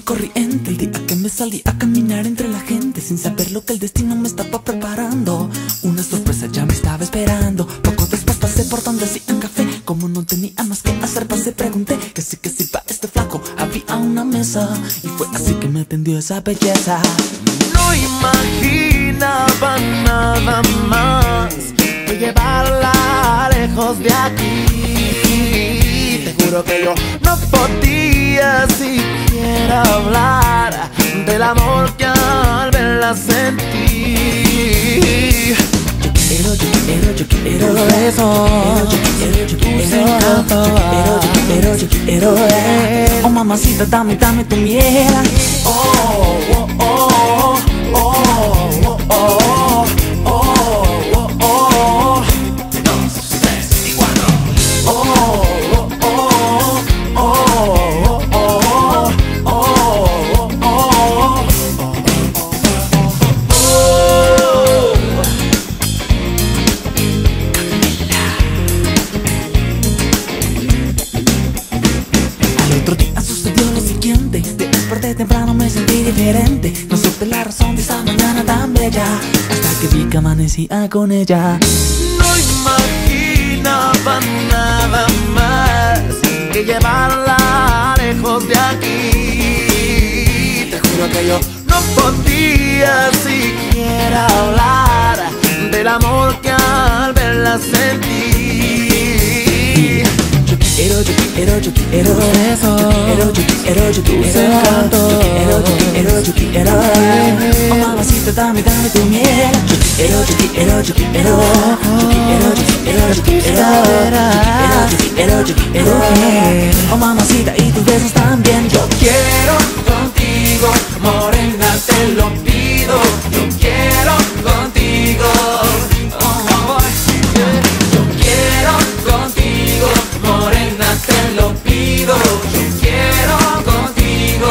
corriente el día que me salí a caminar entre la gente, sin saber lo que el destino me estaba preparando. Una sorpresa ya me estaba esperando. Poco después pasé por donde hacían café. Como no tenía más que hacer, pasé, pregunté que sí pa' este flaco había una mesa. Y fue así que me atendió esa belleza. No imaginaba nada más que llevarla lejos de aquí. Te juro que yo no podía siquiera hablar del amor que al verla sentí. Yo quiero eso. Yo quiero oh mamacita, dame tu miel. Oh, oh, oh, oh, oh, oh, oh, oh, oh, oh. 2, 3 y 4. Oh, oh, oh, oh, oh, oh, oh, oh, oh. Otro día sucedió lo siguiente. Desperté temprano, me sentí diferente. No supe la razón de esa mañana tan bella, hasta que vi que amanecía con ella. No imaginaba nada más que llevarla lejos de aquí. Te juro que yo no podía siquiera hablar del amor que al verla sentí. Yo quiero eso. Yo quiero oh mamacita, dame tu miel. Yo quiero oh mamacita, y tus besos también. Yo quiero contigo, morena, te lo pido. Yo quiero contigo. Yo quiero contigo, morena, te lo pido. Yo quiero contigo.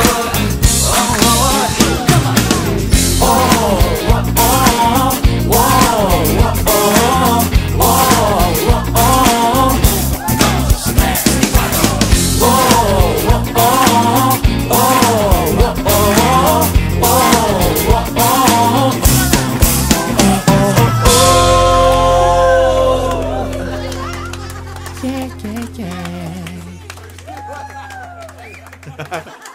Yeah.